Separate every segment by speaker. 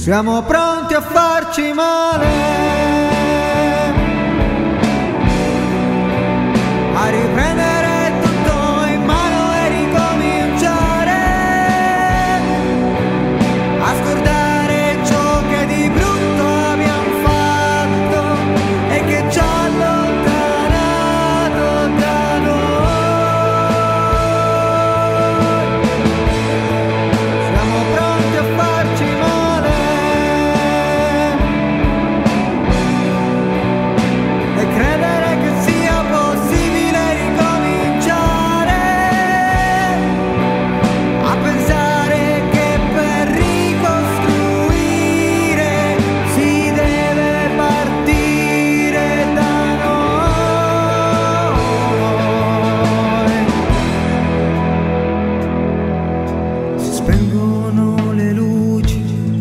Speaker 1: Siamo pronti a farci male, a riprendere tutto in mano e ricominciare, a scordare ciò che di brutto abbiamo fatto e che ci ha allontanato da noi. Siamo pronti a farci male e credere che sia possibile ricominciare, a pensare che per ricostruire si deve partire da noi. Si spengono le luci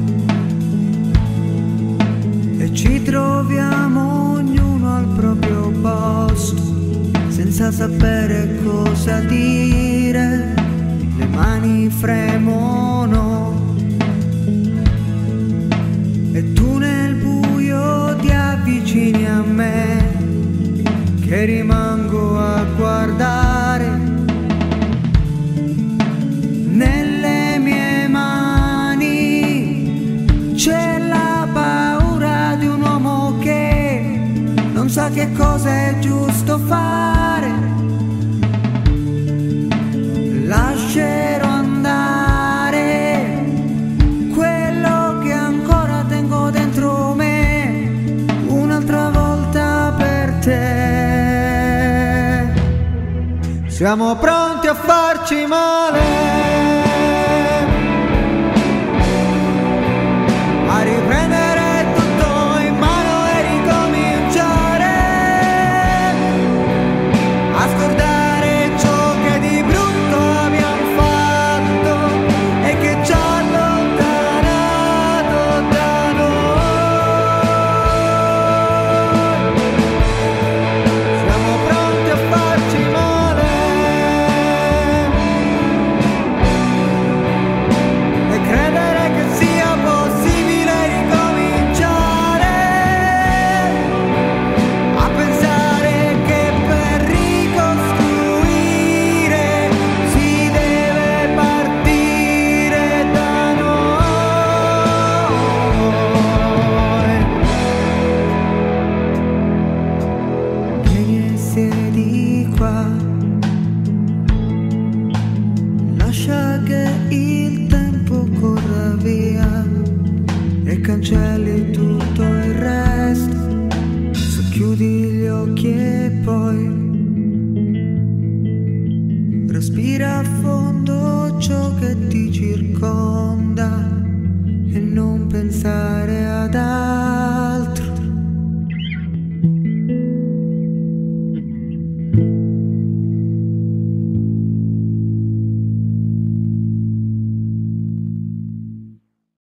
Speaker 1: e ci troviamo ognuno al proprio posto, senza sapere cosa dire, le mani fremono e tu nel buio ti avvicini a me, che rimango a guardare. Nelle mie mani c'è la paura di un uomo che non sa che cosa è giusto fare. Lascerò andare quello che ancora tengo dentro me, un'altra volta per te. Siamo pronti a farci male, a riprendere tutto in mano e ricominciare, a scordare ciò che di brutto abbiamo fatto e che ci ha allontanato da noi. Siamo pronti a farci male e credere che sia possibile ricominciare, a pensare che per ricostruire si deve partire da noi. Vieni e siedi qua, lascia che il tempo corra via e cancelli tutto il resto. Socchiudi gli occhi e poi respira a fondo ciò che ti circonda e non pensare ad altro.